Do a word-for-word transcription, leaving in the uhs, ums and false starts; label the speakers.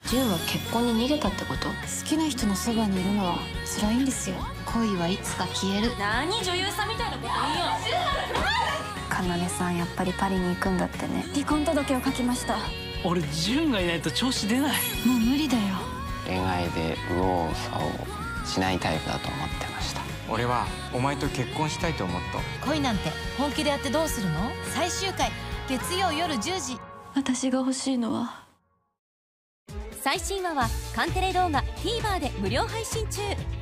Speaker 1: 純は結婚に逃げたってこと？好きな人のそばにいるのは辛いんですよ。恋はいつか消える。
Speaker 2: 何女優さんみたいなこと言いよ。
Speaker 1: かなねさんやっぱりパリに行くんだってね。離婚届を書きました。
Speaker 3: 俺純がいないと調子出ない。
Speaker 1: もう無理だよ。
Speaker 4: 恋愛で右往左往しないタイプだと思ってました。
Speaker 5: 俺はお前と結婚したいと思った。
Speaker 6: 恋なんて本気でやってどうするの？最終回月曜夜じゅうじ。
Speaker 1: 私が欲しいのは。
Speaker 2: 最新話はカンテレ動画 ティーバー で無料配信中。